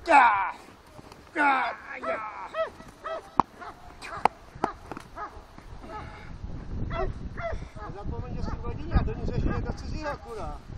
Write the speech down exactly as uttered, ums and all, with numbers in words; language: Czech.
Ja. Ja, ja. Zapomeň, že jsi v rodině a do ní řešili do cizího, kurá.